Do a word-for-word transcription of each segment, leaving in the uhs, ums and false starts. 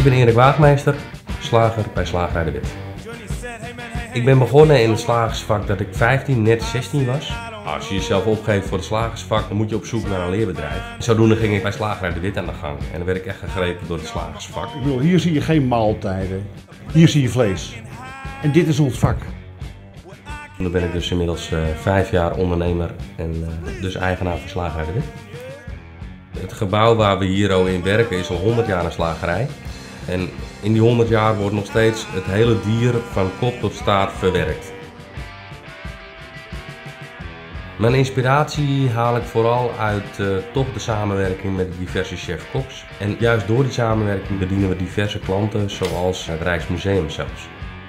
Ik ben Erik Waagmeester, slager bij Slagerij de Wit. Ik ben begonnen in het slagersvak dat ik vijftien, net zestien was. Als je jezelf opgeeft voor het slagersvak, dan moet je op zoek naar een leerbedrijf. Zodoende ging ik bij Slagerij de Wit aan de gang. En dan werd ik echt gegrepen door het slagersvak. Ik bedoel, hier zie je geen maaltijden. Hier zie je vlees. En dit is ons vak. Dan ben ik dus inmiddels uh, vijf jaar ondernemer en uh, dus eigenaar van Slagerij de Wit. Het gebouw waar we hier al in werken is al honderd jaar een slagerij. En in die honderd jaar wordt nog steeds het hele dier van kop tot staart verwerkt. Mijn inspiratie haal ik vooral uit uh, toch de samenwerking met diverse chef-koks. En juist door die samenwerking bedienen we diverse klanten, zoals het Rijksmuseum zelfs.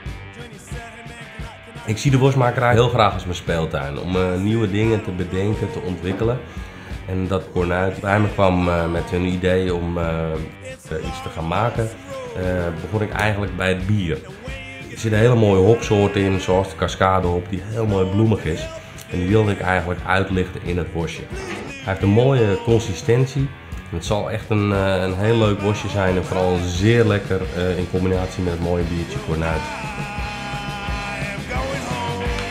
Ik zie de worstmakerij heel graag als mijn speeltuin, om uh, nieuwe dingen te bedenken, te ontwikkelen. En dat Cornuit bij me kwam uh, met een idee om uh, iets te gaan maken, uh, begon ik eigenlijk bij het bier. Er zitten hele mooie hopsoorten in, zoals de cascadehop, die heel mooi bloemig is. En die wilde ik eigenlijk uitlichten in het worstje. Hij heeft een mooie consistentie. Het zal echt een, uh, een heel leuk worstje zijn en vooral zeer lekker uh, in combinatie met het mooie biertje Cornuit.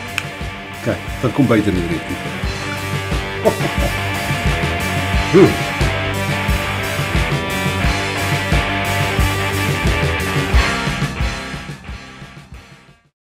Kijk, dat komt beter in de richting.